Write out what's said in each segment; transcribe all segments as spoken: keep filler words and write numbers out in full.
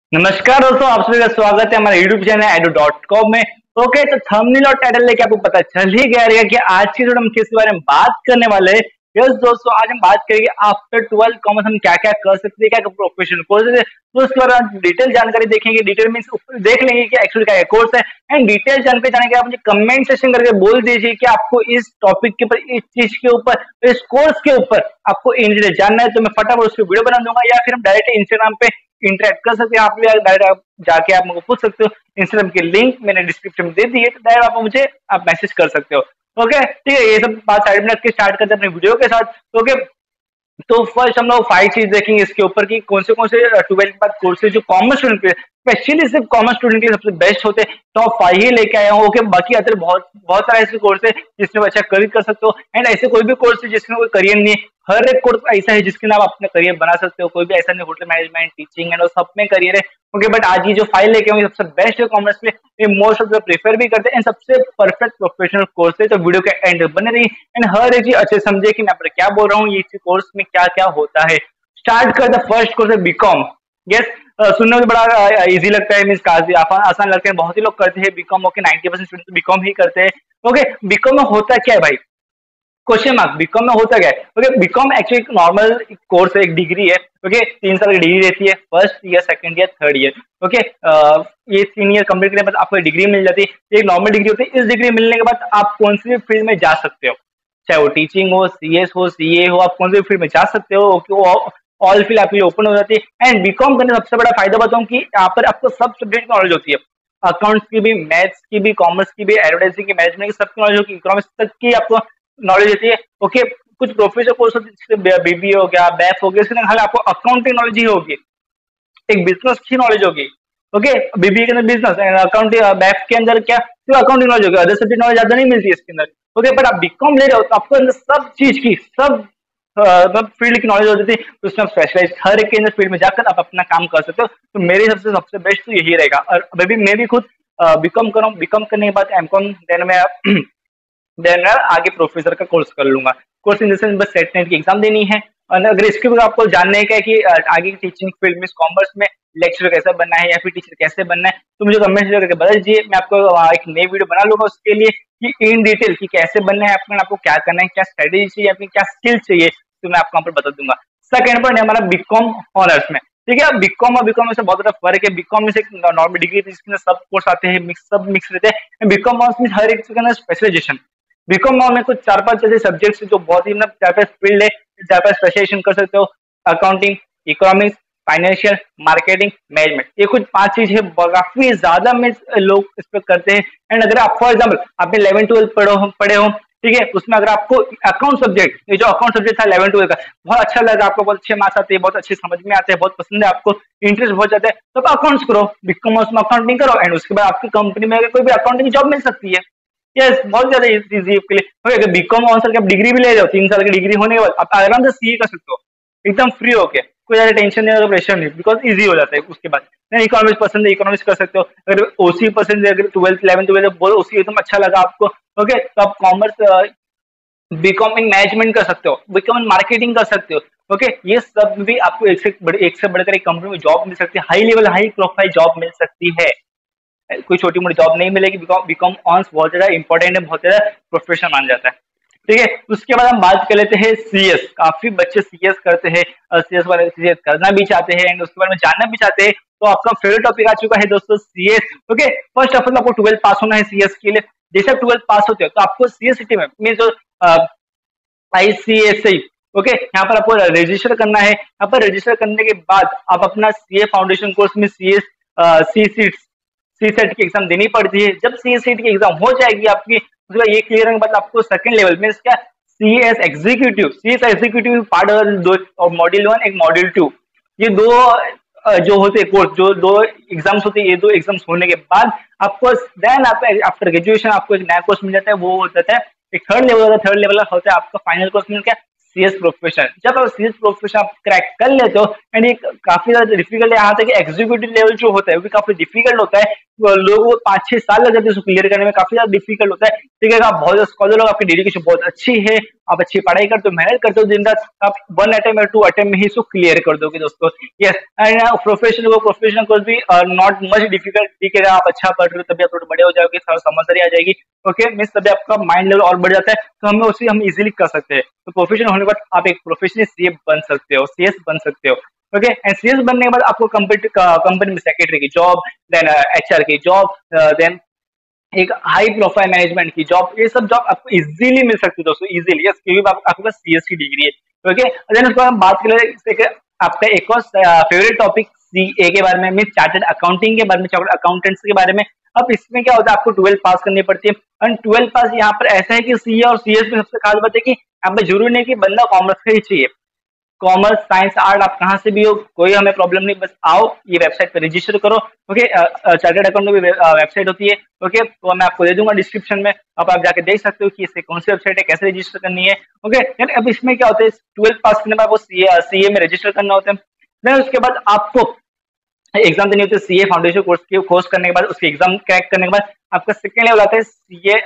नमस्कार दोस्तों, आप सभी का स्वागत है हमारे YouTube channel Edu dot com में। ओके, तो थंबनेल और टाइटल लेके आपको पता चल ही गया रहेगा कि आज की वीडियो हम किस बारे में बात करने वाले हैं। यस दोस्तों, आज हम बात करेंगे आफ्टर ट्वेल्थ कॉमर्स हम क्या क्या कर सकते हैं, क्या क्या प्रोफेशनल कोर्स है, तो उसके बारे में डिटेल जानकारी देखेंगे। डिटेल मीन्स देख लेंगे कि एक्चुअली क्या कोर्स है, एंड डिटेल जानकारी जाने के आप मुझे कमेंट सेक्शन करके बोल दीजिए कि आपको इस टॉपिक के ऊपर, इस चीज के ऊपर, इस कोर्स के ऊपर आपको इन डिटेल जानना है, तो मैं फटाफट उसकी वीडियो बना दूंगा, या फिर हम डायरेक्ट इंस्टाग्राम पे इंटरेक्ट कर सकते हैं। आप भी डायरेक्ट आप जाके आप मुझे पूछ सकते हो। इंस्टाग्राम की लिंक मैंने डिस्क्रिप्शन में दे दी है, तो डायरेक्ट आप मुझे आप मैसेज कर सकते हो। ओके, ठीक है, ये सब बात साइड में रख के स्टार्ट करते हैं अपने वीडियो के साथ। ओके, तो फर्स्ट हम लोग फाइव चीज देखेंगे इसके ऊपर कि कौन से कौन से ट्वेल्थ के बाद कोर्सेज जो कॉमर्स स्टूडेंट के स्पेशली सिर्फ कॉमर्स स्टूडेंट के लिए सबसे बेस्ट होते हैं, टॉप फाइव ही लेके आया हूँ। ओके, बाकी अदर बहुत बहुत सारे ऐसे कोर्स है जिसमें आप अच्छा करियर कर सकते हो, एंड ऐसे कोई भी कोर्स है जिसमें कोई करियर नहीं है। हर एक कोर्स ऐसा है जिसके लिए आप अपना करियर बना सकते हो। कोई भी ऐसा नहीं, होटल मैनेजमेंट, टीचिंग एंड सब में करियर है। ओके, बट आज ये जो फाइल लेके आऊँ ये सबसे बेस्ट है कॉमर्स के लिए, ये मोस्ट ऑफ द प्रेफर भी करते हैं, एंड सबसे परफेक्ट प्रोफेशनल कोर्स है। तो वीडियो के एंड बने रही, एंड हर एक चीज अच्छे समझे कि मैं क्या बोल रहा हूँ, ये कोर्स में क्या क्या होता है। स्टार्ट कर द फर्स्ट कोर्स है बीकॉम। यस, सुनने में बड़ा इजी लगता है, मीन्स काफी आसान लगता है, बहुत ही लोग करते हैं BCom. Okay, ninety percent student BCom ही करते हैं। ओके, बीकॉम में होता क्या है भाई, क्वेश्चन मार्क, बीकॉम में होता क्या है। ओके, बीकॉम एक्चुअली एक नॉर्मल कोर्स है, एक डिग्री है। ओके, तीन साल की डिग्री रहती है, first year, second year, third year. Okay, ये तीन ईयर कंप्लीट करने के बाद आपको डिग्री मिल जाती है, एक नॉर्मल डिग्री होती है। इस डिग्री मिलने के बाद आप कौन सी भी फील्ड में जा सकते हो, चाहे वो टीचिंग हो, सीएस हो, सीए हो, आप कौन सी भी फील्ड में जा सकते हो। ओके, वो ऑल फील्ड आपके लिए ओपन हो जाती है। एंड बीकॉम करने का सबसे बड़ा फायदा बताऊं कि यहाँ पर आपको सब सब्जेक्ट नॉलेज होती है, अकाउंट्स की भी, मैथ्स की भी, कॉमर्स की भी, एडवर्टाइजिंग की, मैनेजमेंट की, सबकी नॉलेज होगी, इकोनॉमिक्स तक की आपको नॉलेज होती है। ओके, कुछ प्रोफेशनल कोर्स होते हैं जैसे बीबीए हो गया, बैफ हो गया, इसके अंदर आपको अकाउंटिंग नॉलेज ही होगी, एक बिजनेस की नॉलेज होगी। ओके, बीबीए के अंदर बिजनेस एंड अकाउंटिंग, बैफ के अंदर क्या, तो अकाउंटिंग नॉलेज होगी, अदर सब्जेक्ट नॉलेज ज्यादा नहीं मिलती है इसके अंदर। ओके, बट आप बीकॉम ले रहे हो तो आपको अंदर सब चीज की, सब मतलब फील्ड की नॉलेज होती थी, तो उसमें आप स्पेशलाइज हर एक के अंदर फील्ड में जाकर आप अपना काम कर सकते हो। तो मेरे हिसाब से सबसे बेस्ट तो यही रहेगा। और अभी भी मैं भी खुद बीकॉम कर रहा हूँ, बीकॉम करने के बाद एमकॉम, देन मैं देन मैं आगे प्रोफेसर का कोर्स कर लूंगा। कोर्स इन द सेंस बस सेट नेट की एग्जाम देनी है। और अगर इसके बाद आपको जानने का है कि अ, आगे की टीचिंग फील्ड में कॉमर्स में लेक्चर कैसे बनना है या फिर टीचर कैसे बनना है, तो मुझे कमेंट करके बता दीजिए, मैं आपको अ, एक नई वीडियो बना लूंगा उसके लिए कि इन डिटेल कि कैसे बनना है, अपना आपको क्या करना है, क्या स्ट्रेटेजी चाहिए, अपनी क्या स्किल चाहिए, तो मैं आपको यहाँ पर बता दूंगा। सेकंड पॉइंट है हमारा बीकॉम ऑनर्स में। ठीक है, बीकॉम और बीकॉम में से बहुत ज्यादा फर्क है। बीकॉम में से नॉर्मल डिग्री जिसके अंदर सब कोर्स आते हैं, मिक्स सब मिक्स रहते हैं। बीकॉम ऑनर्स में हर एक के अंदर स्पेशलाइजेशन। बीकॉम में कुछ चार पांच ऐसे सब्जेक्ट्स जो बहुत ही मतलब चार पांच फील्ड है, चार पांच स्पेशलाइजेशन कर सकते हो, accounting, economics, financial, marketing, management, ये कुछ पांच चीज है, काफी ज्यादा में लोग इस पर करते हैं। एंड अगर आप फॉर एग्जाम्पल आपने इलेवन ट्वेल्थ पढ़ो पढ़े हो, ठीक है, उसमें अगर आपको अकाउंट सब्जेक्ट, ये जो अकाउंट सब्जेक्ट था इलेवन ट्वेल्थ का, बहुत अच्छा लगा आपको, बहुत अच्छे मार्क्स आते हैं, बहुत अच्छे समझ में आते हैं, बहुत पसंद है आपको, इंटरेस्ट बहुत जाता है, तो आप अकाउंट्स करो, बीकॉम में अकाउंटिंग करो, एंड उसके बाद आपकी कंपनी में कोई भी अकाउंटिंग जॉब मिल सकती है। यस, बहुत ज्यादा इजी के लिए। ओके, अगर बीकॉम ऑन साल की आप डिग्री भी ले रहे हो, तीन साल की डिग्री होने के बाद आप आराम से सीए कर सकते हो, एकदम फ्री होके, कोई ज्यादा टेंशन नहीं, प्रेशर नहीं, बिकॉज इजी हो जाता है। उसके बाद नहीं, इकोनॉमिक्स पसंद है, इकोनॉमिक्स कर सकते हो। अगर ओसी पसंद है, अगर ट्वेल्थ इलेवन ट्वेल्थ बोलो ओसी एकदम अच्छा लगा आपको, ओके, तो आप कॉमर्स, बीकॉम इन मैनेजमेंट कर सकते हो, बीकॉम इन मार्केटिंग कर सकते हो। ओके, ये सब भी आपको एक से बड़े एक से बढ़कर एक कंपनी में जॉब मिल सकती है, high level high profile job मिल सकती है, कोई छोटी मोटी जॉब नहीं मिलेगी। बीकॉम ऑनर्स बहुत ज्यादा इंपॉर्टेंट है, बहुत ज्यादा प्रोफेशनल मान जाता है। ठीक है, उसके बाद हम बात कर लेते हैं सीएस। काफी बच्चे सीएस करते हैं, सीएस वाले सीएस करना भी चाहते हैं, एंड उसके बारे में जानना भी चाहते हैं। तो आपका फेवरेट टॉपिक आ चुका है दोस्तों, CS. Okay, first of all आपको ट्वेल्थ पास होना है सीएस के लिए। जैसे आप ट्वेल्थ पास होते हो तो आपको सीएस सिटी में मीन जो आईसीएसई, ओके, यहाँ पर आपको रजिस्टर करना है। यहाँ पर रजिस्टर करने के बाद आप अपना सीए फाउंडेशन कोर्स में CS C seat C set की एग्जाम देनी पड़ती है। जब सी सेट की एग्जाम हो जाएगी आपकी, उसका ये क्लियर होने के बाद आपको सेकंड लेवल में क्या, C S executive, C S executive part दो, और मॉड्यूल वन, एक मॉड्यूल टू, ये दो अ, जो होते हैं कोर्स, जो दो एग्जाम्स होते हैं, ये दो एग्जाम्स होने के बाद आपको देन आप आफ्टर ग्रेजुएशन आपको एक नया कोर्स मिल जाता है, वो हो जाता है एक थर्ड लेवल होता है। थर्ड लेवल होता है आपका फाइनल कोर्स में क्या, सीएस प्रोफेशन। जब आप सीएस प्रोफेशन आप क्रैक कर लेते हो, एंड ये काफी ज्यादा डिफिकल्ट है, यहाँ तक एग्जीक्यूटिव लेवल जो होता है वो भी काफी डिफिकल्ट होता है, लोगों को पाँच छह साल लग जाते हैं उसको क्लियर करने में, काफी ज्यादा डिफिकल्ट होता है। ठीक है, आप बहुत स्कॉलर हो, आपकी डेडिकेशन बहुत अच्छी है, आप अच्छी पढ़ाई करते हो, मेहनत करते हो दिन रात, आप वन अटेम्प्ट या टू अटेम्प्ट में ही इसको क्लियर कर दोगे दोस्तों। यस, एंड प्रोफेशनल को प्रोफेशनल कोर्स भी नॉट मच डिफिकल्ट। ठीक है, आप अच्छा पढ़ रहे हो तभी आप थोड़े बड़े हो जाओगे, समझदारी आ जाएगी। ओके, मीन्स तभी आपका माइंड लेवल और बढ़ जाता है, तो हमें उसे हम इजीली कर सकते हैं। तो प्रोफेशनल होने के बाद आप एक प्रोफेशनल सीए बन सकते हो, सीएस बन सकते हो। ओके, एंड सीएस बनने के बाद आपको कंपनी में सेक्रेटरी की जॉब, देन एचआर की जॉब, देन एक हाई प्रोफाइल मैनेजमेंट की जॉब, ये सब जॉब आपको इजीली मिल सकती है दोस्तों, इजीली। यस, क्योंकि आप, आपके पास सीएस की डिग्री है। ओके, देन उसके बाद हम बात करें आपका एक और फेवरेट टॉपिक सीए के बारे में, मीन चार्टर्ड अकाउंटिंग के बारे में, चार्टर्ड अकाउंटेंट्स के बारे में। अब इसमें क्या होता है, आपको ट्वेल्थ पास करनी पड़ती है, एंड ट्वेल्थ पास यहाँ पर ऐसा है कि सीए और सीएस में सबसे खास बात है कि यहाँ पर जरूरी नहीं कि बंदा कॉमर्स का ही चाहिए, कॉमर्स साइंस आर्ट आप कहाँ से भी हो, कोई हमें प्रॉब्लम नहीं, बस आओ ये वेबसाइट पे रजिस्टर करो। ओके, चार्टर्ड अकाउंट में भी वेबसाइट होती है। ओके, तो मैं आपको दे दूंगा डिस्क्रिप्शन में, अब आप जाके देख सकते हो कि इससे कौन सी वेबसाइट है, कैसे रजिस्टर करनी है। ओके, अब इसमें क्या होता है, ट्वेल्थ पास करने के बाद वो सीए सीए में रजिस्टर करना होता है। देन उसके बाद आपको एग्जाम देनी होती है, सीए फाउंडेशन कोर्स के कोर्स करने के बाद, उसके एग्जाम क्रैक करने के बाद आपका सेकेंड लेवल आता है CA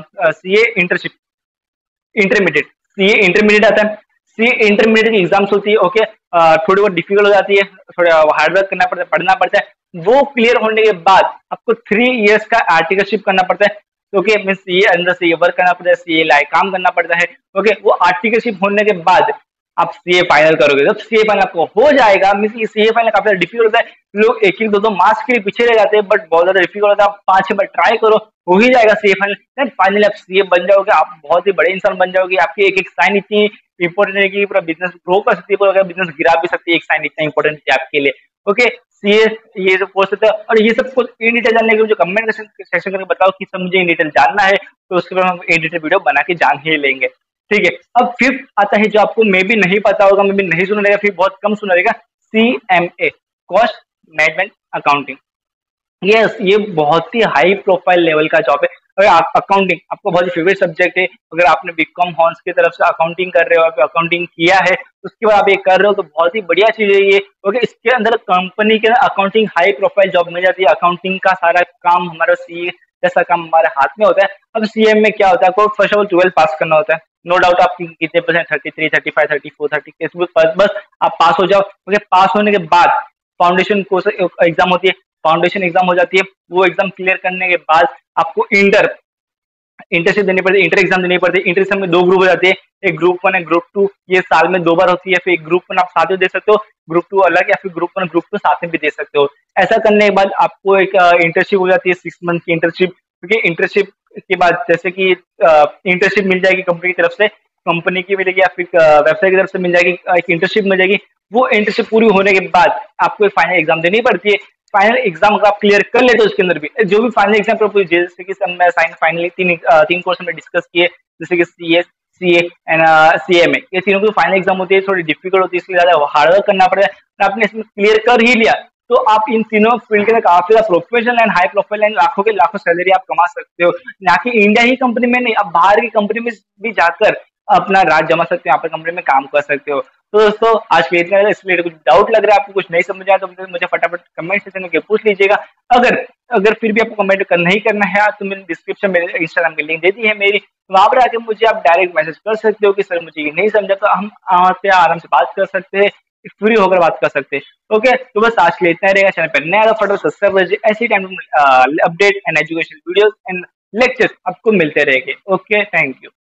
CA internship intermediate, CA intermediate आता है। सीए इंटरमीडिएट की एग्जाम्स होती है। ओके, थोड़ी बहुत डिफिकल्ट हो जाती है, थोड़ा हार्डवर्क करना पड़ता है, पढ़ना पड़ता है। वो क्लियर होने के बाद आपको थ्री इयर्स का आर्टिकलशिप करना पड़ता है। ओके, मीन सीए अंदर से ये वर्क करना पड़ता है, सीए लाइक काम करना पड़ता है। ओके, वो आर्टिकलशिप होने के बाद आप सीए फाइनल करोगे, जब सीए फाइनल आपको हो जाएगा, मीन ये सीए फाइनल काफी डिफिकल्ट होता है, लोग एक एक दो दो मार्क्स के लिए पीछे रह जाते हैं, बट बहुत ज्यादा डिफिकल्ट होता है। आप पांच छह बार ट्राई करो, हो ही जाएगा सीए फाइनल, देन फाइनली आप सीए बन जाओगे, आप बहुत ही बड़े इंसान बन जाओगे। आपकी एक एक साइन इतनी इंपॉर्टेंट है कि पूरा बिजनेस ग्रो कर सकती है, पूरा बिजनेस गिरा भी सकती है, एक साइन इतना इंपॉर्टेंट है आपके लिए। ओके, सीए ये जो कोर्स होता है, और ये सब कुछ इन डिटेल जानने के लिए जो कमेंट सेक्शन करके बताओ कि सब मुझे इन डिटेल जानना है, तो उसके बाद हम इन डिटेल वीडियो बना के जान ही लेंगे। ठीक है, अब फिफ्थ आता है जो आपको मे भी नहीं पता होगा, मे भी नहीं सुना रहेगा, फिर बहुत कम सुना रहेगा, CMA, cost management accounting. Yes, ये बहुत ही हाई प्रोफाइल लेवल का जॉब है। अगर आप अकाउंटिंग आपको बहुत ही फेवरेट सब्जेक्ट है, अगर आपने बीकॉम हॉर्न्स की तरफ से अकाउंटिंग कर रहे हो, आप अकाउंटिंग किया है, उसके बाद आप ये कर रहे हो, तो बहुत ही बढ़िया चीज है ये। ओके, इसके अंदर कंपनी के अकाउंटिंग हाई प्रोफाइल जॉब मिल जाती है, अकाउंटिंग का सारा काम हमारा सी जैसा काम हमारे हाथ में होता है। अब सीएम में क्या होता है, आपको first of all twelfth pass करना होता है, नो डाउट। आप कितने percent, thirty three thirty five thirty four thirty बस आप पास हो जाओ। ओके, पास होने के बाद फाउंडेशन कोर्स एग्जाम होती है, फाउंडेशन एग्जाम हो जाती है। वो एग्जाम क्लियर करने के बाद आपको इंटर इंटरशिप देनी पड़ती है, इंटर एग्जाम देनी पड़ती है। इंटर एग्जाम में दो ग्रुप हो जाते हैं, एक ग्रुप वन है, ग्रुप टू, ये साल में दो बार होती है। फिर एक ग्रुप वन आप साथ में दे सकते हो, ग्रुप टू अलग, या फिर ग्रुप वन ग्रुप टू साथ में भी दे सकते हो। ऐसा करने के बाद आपको एक इंटर्नशिप हो जाती है, सिक्स मंथ की इंटर्नशिप। क्योंकि इंटर्नशिप के बाद जैसे कि इंटर्नशिप मिल जाएगी कंपनी की तरफ से, कंपनी की मिलेगी, या फिर वेबसाइट की तरफ से मिल जाएगी, एक इंटर्नशिप मिल जाएगी। वो इंटर्नशिप पूरी होने के बाद आपको एक फाइनल एग्जाम देनी पड़ती है। फाइनल एग्जाम अगर आप क्लियर कर लेते हो, उसके अंदर भी जो भी फाइनल एग्जाम प्रपोज, जैसे कि मैं फाइनली तीन तीन कोर्स में डिस्कस किए, जैसे कि सीएस, सीए एंड सीएमए, ये तीनों की फाइनल एग्जाम होती है, थोड़ी डिफिकल्ट होती है, इसलिए ज्यादा हार्डवर्क करना पड़ेगा। आपने इसमें क्लियर कर ही लिया तो आप इन तीनों फील्ड के अंदर काफी ज्यादा professional and high profile and लाखों के लाखों सैलरी आप कमा सकते हो। ना कि इंडिया ही कंपनी में नहीं, आप बाहर की कंपनी में भी जाकर अपना राज जमा सकते हो, यहाँ पर कंपनी में काम कर सकते हो। तो दोस्तों आज के इतना, इसलिए कुछ डाउट लग रहा है आपको, कुछ नहीं समझ आया, तो मुझे फटाफट कमेंट सेक्शन में पूछ लीजिएगा। अगर अगर फिर भी आपको कमेंट कर नहीं करना है तो मैंने डिस्क्रिप्शन में इंस्टाग्राम की लिंक दे दी है मेरी, वहां पर आके मुझे आप डायरेक्ट मैसेज कर सकते हो कि सर मुझे ये नहीं समझा, तो हम आपसे आराम से बात कर सकते हैं, फ्री होकर बात कर सकते हैं। ओके, तो बस आज के लिए इतना रहेगा। चैनल पर नया फटाफट सब्सक्राइब कीजिए, ऐसी time update and education videos and lectures आपको मिलते रहेंगे। Okay, thank you.